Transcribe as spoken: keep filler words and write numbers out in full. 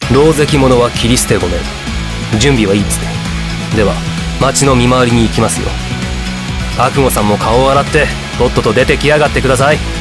狼藉者は切り捨てごめん。準備はいいっつね。では町の見回りに行きますよ。覚悟さんも顔を洗ってとっとと出てきやがってください。